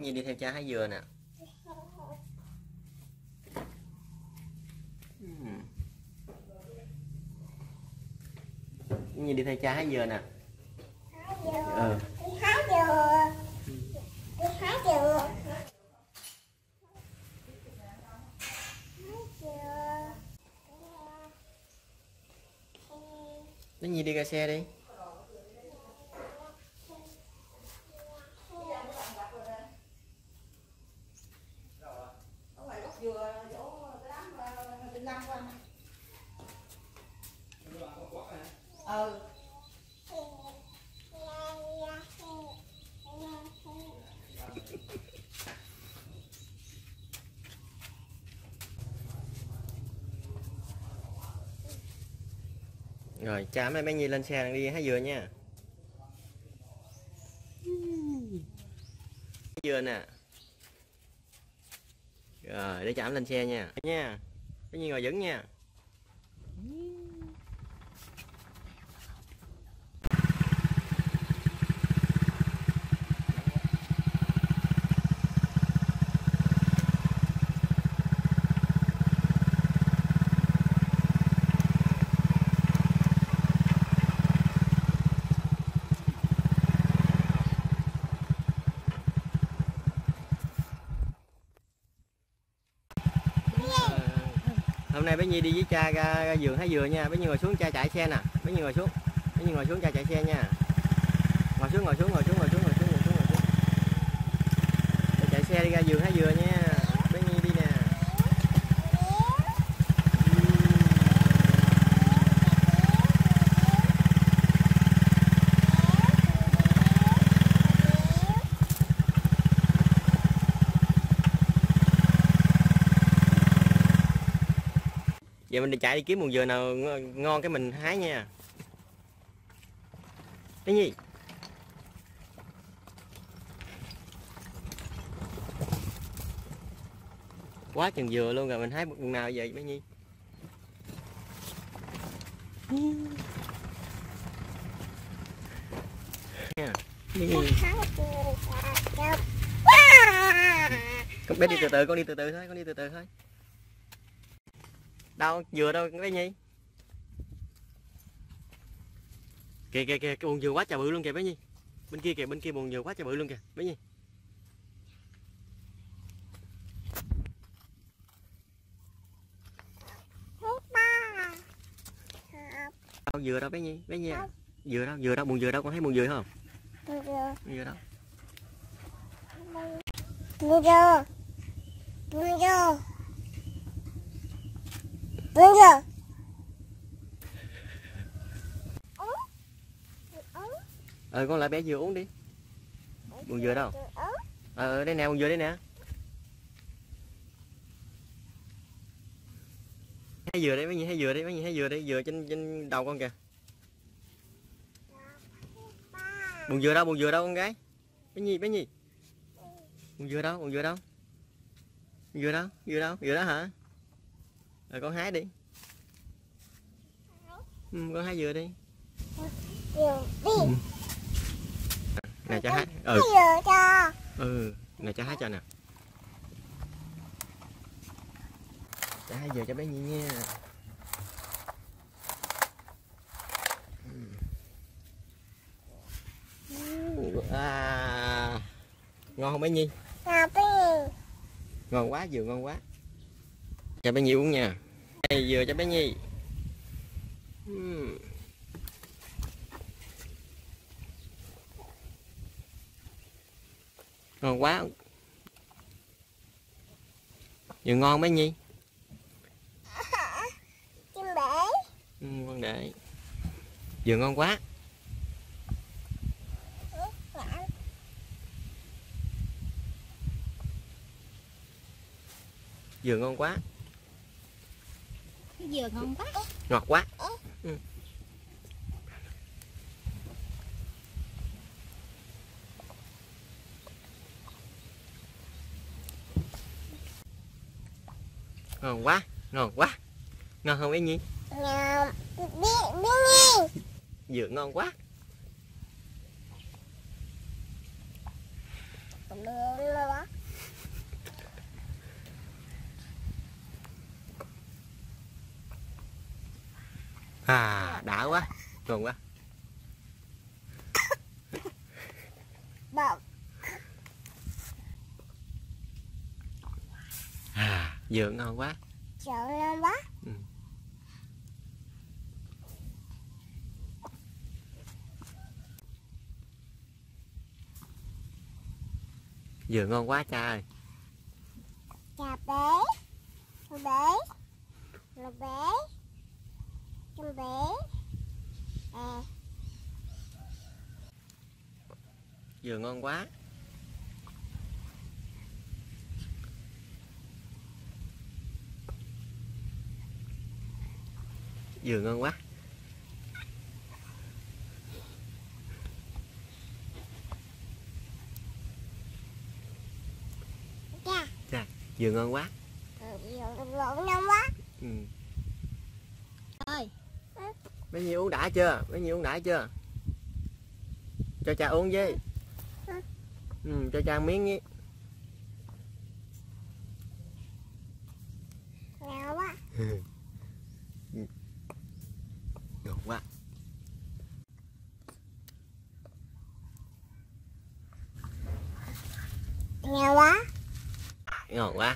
Nhi đi theo cha hái dừa nè. Nhi đi theo cha hái dừa nè. Hái dừa. Đi hái dừa. Nó Nhi đi ra xe đi. Rồi cha mấy bé Nhi lên xe đi hái dừa nha. Hái dừa nè. Rồi để chạm lên xe nha. Bé Nhi ngồi vững nha. Hôm nay bé Nhi đi với cha ra vườn hái dừa nha. Bé Nhi ngồi xuống cha chạy xe nè. Bé Nhi ngồi xuống. Bé Nhi ngồi xuống cha chạy xe nha. Ngồi xuống. Cha chạy xe đi ra vườn hái dừa nha. Bé Nhi đi nè. Giờ mình đi chạy đi kiếm nguồn dừa nào ngon cái mình hái nha. Bé Nhi. Quá chừng dừa luôn rồi, mình hái một nguồn nào vậy bé Nhi? Con bé đi từ từ, con đi từ từ thôi, Đâu, dừa đâu bé Nhi? Kìa cái buồng dừa quá trời bự luôn kìa bé Nhi. Bên kia kìa, bên kia buồng dừa quá trời bự luôn kìa bé Nhi. Đâu dừa đâu bé Nhi? Bé Nhi. Dừa đâu, buồng dừa đâu, con thấy buồng dừa không? Dừa đâu? Buồng dừa. Con lại bé dừa uống đi. Buồng dừa đâu? Đây nè, buồng dừa đây nè. Hái dừa đấy bé Nhi, hái dừa đấy, dừa trên đầu con kìa. Buồng dừa đâu con gái? Bé Nhi. Buồng dừa đâu? Dừa đó hả? Rồi con hái đi. Con hái dừa đi. Nè cha hái. Nè cha hái cho nè. Cha hái dừa cho bé Nhi nha. Ngon không bé Nhi? Ngon quá, dừa ngon quá. Cho bé Nhi uống nha. Đây dừa cho bé Nhi. Ngon quá. Dừa ngon bé Nhi. Con để. Dừa ngon quá. Dừa ngon quá. Cái dừa ngon quá. Ngọt quá. Ngon quá. Ngon không bé Nhi? Dừa ngon quá. Ngon. Đã quá, ngon quá. Bọc. Dừa ngon quá. Sợ ngon quá. Dừa ngon quá cha ơi. Chà bé. Bé. Là bé. Con bé. Dừa ngon quá. Dừa ngon quá. Chà, dừa ngon quá. Dừa ngon quá. Ơi. Mấy Nhi uống đã chưa? Mấy Nhi uống đã chưa? Cho cha uống với. Cho cha miếng với. Ngon quá. Ngon quá. Ngon quá. Ngon quá.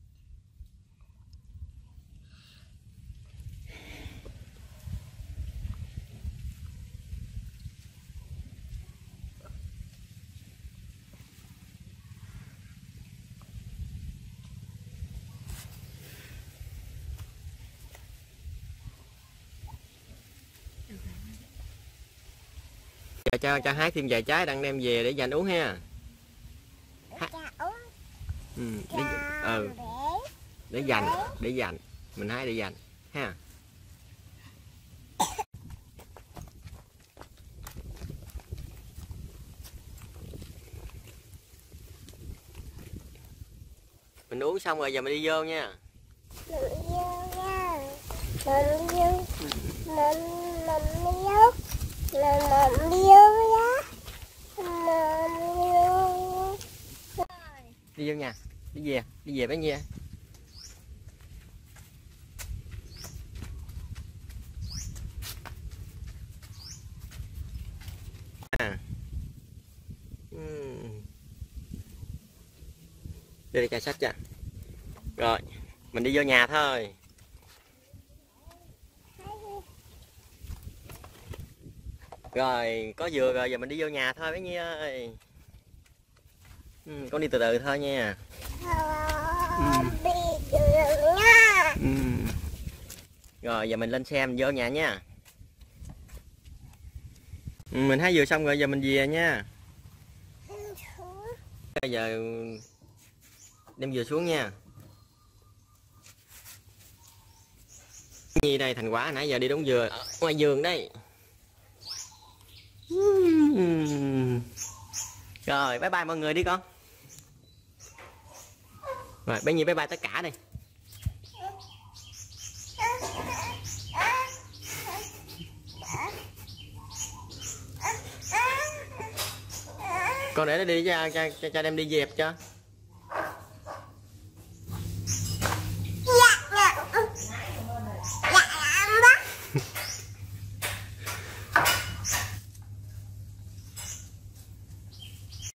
Cho hái thêm vài trái đang đem về để dành uống ha. Để dành, mình hái để dành ha. Mình uống xong rồi giờ mình đi vô nha. Mình vô nha. Mình vô. Mình vô. Mình vô đó. Mình vô. Đi vô nhà. Đi về bé Nhi. Đây là trà sách cha. Rồi, mình đi vô nhà thôi. Rồi, có dừa rồi, giờ mình đi vô nhà thôi bé Nhi ơi. Con đi từ từ thôi nha. Rồi, giờ mình lên xe mình vô nhà nha. Mình hái dừa xong rồi, giờ mình về nha. Bây giờ đem dừa xuống nha. Nhi đây thành quả nãy giờ đi đống dừa ở ngoài vườn đây. Rồi bye bye mọi người đi con. Rồi bé Nhi bye bye tất cả đi. Con để nó đi cho đem đi dẹp cho.